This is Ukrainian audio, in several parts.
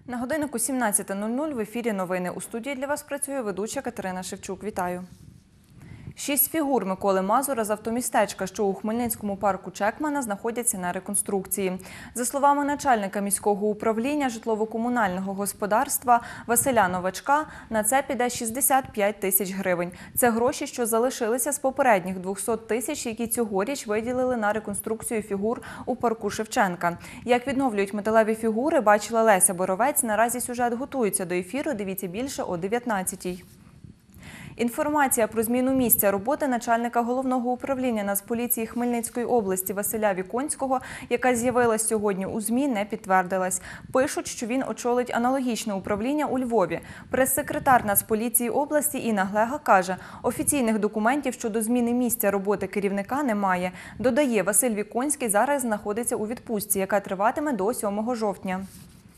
На годиннику 17:00 в ефірі новини. У студії для вас працює ведуча Катерина Шевчук. Вітаю. 6 фігур Миколи Мазура з автомістечка, що у Хмельницькому парку Чекмана, знаходяться на реконструкції. За словами начальника міського управління житлово-комунального господарства Василя Новачка, на це піде 65 тисяч гривень. Це гроші, що залишилися з попередніх 200 тисяч, які цьогоріч виділили на реконструкцію фігур у парку Шевченка. Як відновлюють металеві фігури, бачила Леся Боровець. Наразі сюжет готується до ефіру. Дивіться більше о 19:00. Інформація про зміну місця роботи начальника Головного управління Нацполіції Хмельницької області Василя Віконського, яка з'явилась сьогодні у ЗМІ, не підтвердилась. Пишуть, що він очолить аналогічне управління у Львові. Прес-секретар Нацполіції області Інна Глега каже, офіційних документів щодо зміни місця роботи керівника немає. Додає, Василь Віконський зараз знаходиться у відпустці, яка триватиме до 7 жовтня.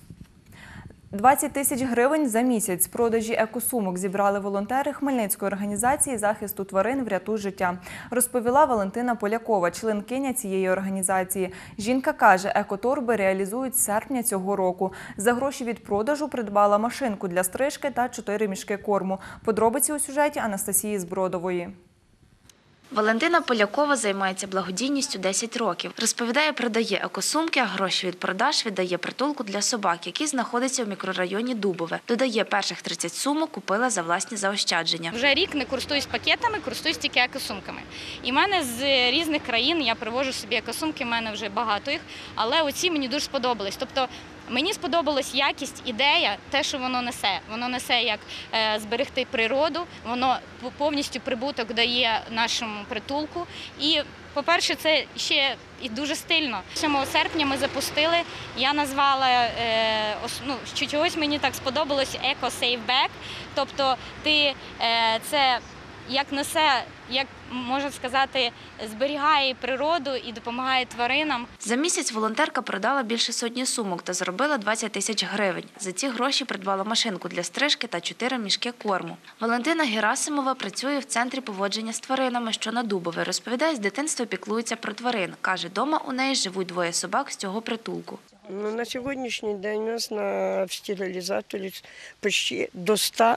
20 тисяч гривень за місяць з продажі екосумок зібрали волонтери Хмельницької організації захисту тварин «Врятуй життя», розповіла Валентина Полякова, членкиня цієї організації. Жінка каже, екоторби реалізують з серпня цього року. За гроші від продажу придбала машинку для стрижки та 4 мішки корму. Подробиці у сюжеті Анастасії Збродової. Валентина Полякова займається благодійністю 10 років. Розповідає, продає екосумки, а гроші від продаж віддає притулку для собак, який знаходиться в мікрорайоні Дубове. Додає, перших 30 сумок купила за власні заощадження. Вже рік не користуюсь пакетами, користуюсь тільки екосумками. І в мене з різних країн я привожу собі екосумки, в мене вже багато їх, але оці мені дуже сподобались. Тобто мені сподобалась якість, ідея, те, що воно несе. Воно несе як зберегти природу, воно повністю прибуток дає нашому притулку. І, по-перше, це ще і дуже стильно. 7 серпня ми запустили, я назвала, що чогось мені так сподобалось, Eco Safe Bag. Тобто це як несе, як можна сказати, зберігає природу і допомагає тваринам. За місяць волонтерка продала більше сотні сумок та заробила 20 тисяч гривень. За ці гроші придбала машинку для стрижки та 4 мішки корму. Валентина Герасимова працює в центрі поводження з тваринами, що на Дубове. Розповідає, з дитинства піклується про тварин. Каже, дома у неї живуть 2 собак з цього притулку. На сьогоднішній день у нас в стерилізаторі почти до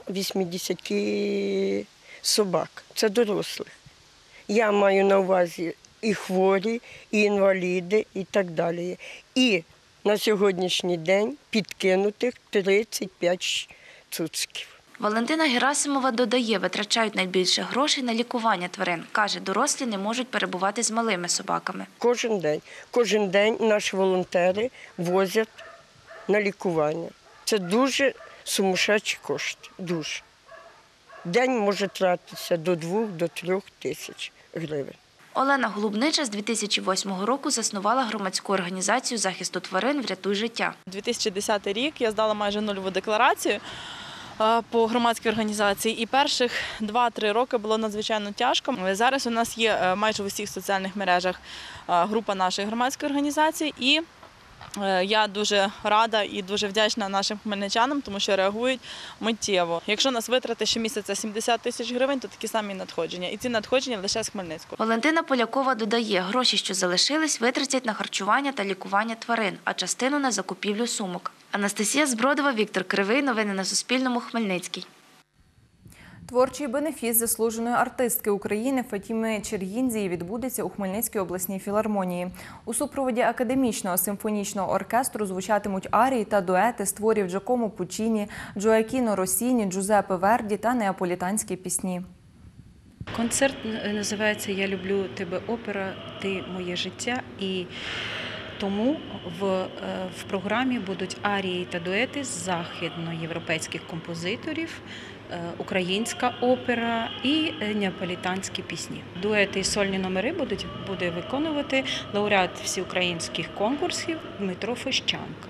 180 собак. Це дорослих. Я маю на увазі і хворі, і інваліди, і так далі. І на сьогоднішній день підкинутих 35 цуциків. Валентина Герасимова додає, витрачають найбільше грошей на лікування тварин. Каже, дорослі не можуть перебувати з малими собаками. Кожен день наші волонтери возять на лікування. Це дуже сумасшедші кошти, дуже. День може тратитися до 2–3 тисяч гривень. Олена Голубнича з 2008 року заснувала громадську організацію захисту тварин «Врятуй життя». 2010 рік я здала майже нульову декларацію по громадській організації, і перших 2–3 роки було надзвичайно тяжко. Зараз у нас є майже в усіх соціальних мережах група нашої громадської організації, і я дуже рада і дуже вдячна нашим хмельничанам, тому що реагують миттєво. Якщо нас витрати щомісяця 70 тисяч гривень, то такі самі надходження. І ці надходження лише з Хмельницького. Валентина Полякова додає, гроші, що залишились, витратять на харчування та лікування тварин, а частину на закупівлю сумок. Анастасія Збродова, Віктор Кривий. Новини на Суспільному. Хмельницький. Творчий бенефіс заслуженої артистки України Фатіми Чергіндзії відбудеться у Хмельницькій обласній філармонії. У супроводі академічного симфонічного оркестру звучатимуть арії та дуети з творів Джакомо Пуччіні, Джоакіно Росіні, Джузеппе Верді та неаполітанські пісні. Концерт називається «Я люблю тебе, опера, ти моє життя». І тому в програмі будуть арії та дуети з західноєвропейських композиторів, українська опера і неаполітанські пісні. Дуети і сольні номери буде виконувати лауреат всеукраїнських конкурсів Дмитро Фещанко.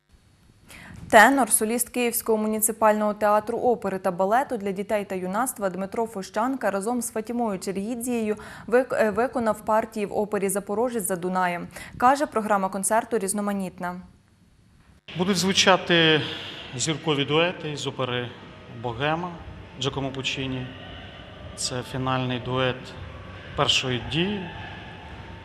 Тенор, соліст Київського муніципального театру опери та балету для дітей та юнацтва Дмитро Фощанка разом з Фатімою Чергіндзією виконав партії в опері «Запорожець за Дунаєм». Каже, програма концерту різноманітна. Будуть звучати зіркові дуети з опери «Богема» Джакомо Пуччіні. Це фінальний дует першої дії.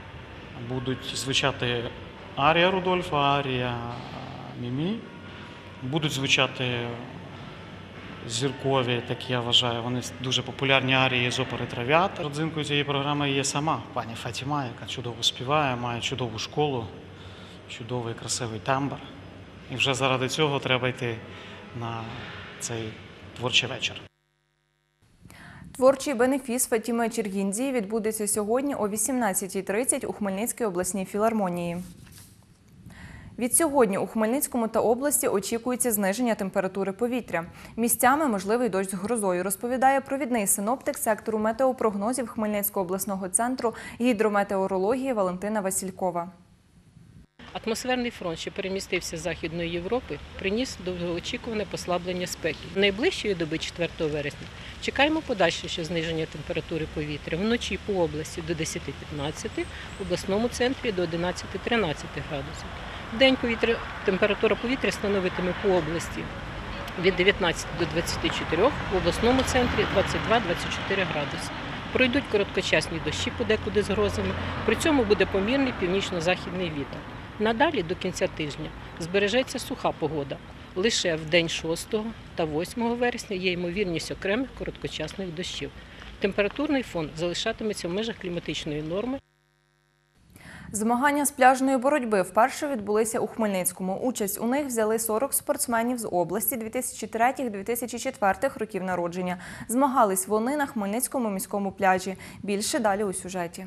Будуть звучати арія Рудольфа, арія Мімі. Будуть звучати зіркові, такі, я вважаю, вони дуже популярні арії з опери «Трав'ята». Родзинкою цієї програми є сама пані Фатіма, яка чудово співає, має чудову школу, чудовий красивий тембр. І вже заради цього треба йти на цей творчий вечір. Творчий бенефіс Фатіми Чергіндзії відбудеться сьогодні о 18:30 у Хмельницькій обласній філармонії. Відсьогодні у Хмельницькому та області очікується зниження температури повітря. Місцями можливий дощ з грозою, розповідає провідний синоптик сектору метеопрогнозів Хмельницького обласного центру гідрометеорології Валентина Василькова. Атмосферний фронт, що перемістився з Західної Європи, приніс довгоочікуване послаблення спеки. Найближчої доби 4 вересня чекаємо подальше зниження температури повітря. Вночі по області до 10-15, в обласному центрі до 11-13 градусів. Вдень температура повітря становитиме по області від 19 до 24, в обласному центрі 22-24 градуси. Пройдуть короткочасні дощі подекуди з грозами, при цьому буде помірний північно-західний вітер. Надалі до кінця тижня збережеться суха погода. Лише в день 6 та 8 вересня є ймовірність окремих короткочасних дощів. Температурний фон залишатиметься в межах кліматичної норми. Змагання з пляжної боротьби вперше відбулися у Хмельницькому. Участь у них взяли 40 спортсменів з області 2003-2004 років народження. Змагались вони на Хмельницькому міському пляжі. Більше далі у сюжеті.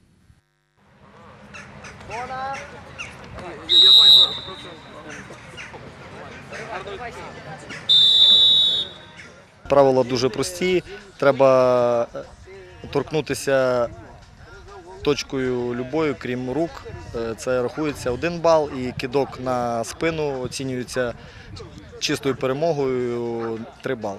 Правила дуже прості. Треба торкнутися точкою любою, крім рук. Це рахується 1 бал, і кидок на спину оцінюється чистою перемогою 3 бали.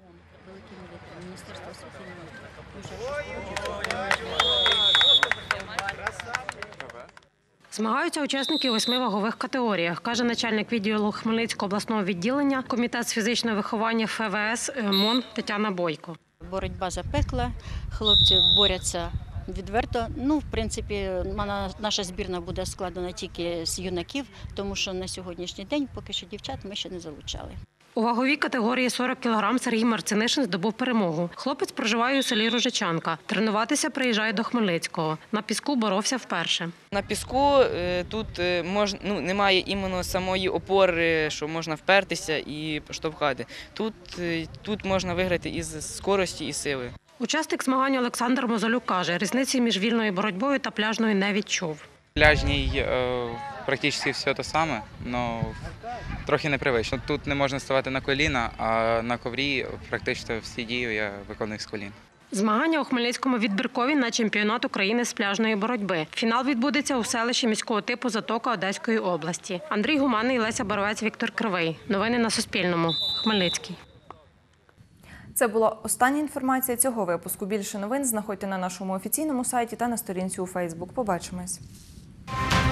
Змагаються учасники 8 вагових категоріях, каже начальник відділу Хмельницького обласного відділення Комітет з фізичного виховання ФВС МОН Тетяна Бойко. Боротьба запекла, хлопці борються відверто. В принципі, наша збірна буде складена тільки з юнаків, тому що на сьогоднішній день поки що дівчат ми ще не залучали. У ваговій категорії 40 кг Сергій Марцинишин здобув перемогу. Хлопець проживає у селі Ружичанка. Тренуватися приїжджає до Хмельницького. На піску боровся вперше. На піску тут немає іменно самої опори, що можна впертися і поштовхати. Тут можна виграти із скорості і сили. Учасник змагань Олександр Мозолюк каже, різниці між вільною боротьбою та пляжною не відчув. Пляжній практично все те саме, але трохи непривично. Тут не можна ставати на коліна, а на коврі практично всі дії я виконую з колін. Змагання у Хмельницькому відбіркові на чемпіонат України з пляжної боротьби. Фінал відбудеться у селищі міського типу Затока Одеської області. Андрій Гуманний, Леся Боровець, Віктор Кривий. Новини на Суспільному. Хмельницький. Це була остання інформація цього випуску. Більше новин знаходьте на нашому офіційному сайті та на сторінці у Фейсбук. Побачимось.